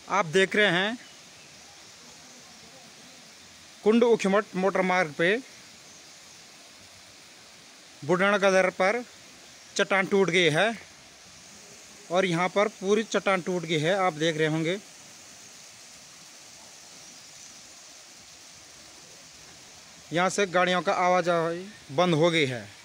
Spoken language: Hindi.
आप देख रहे हैं कुंड उखीमठ मोटर मार्ग पे बुढ़ाना गदर पर चट्टान टूट गई है और यहाँ पर पूरी चट्टान टूट गई है। आप देख रहे होंगे यहाँ से गाड़ियों का आवाजाही बंद हो गई है।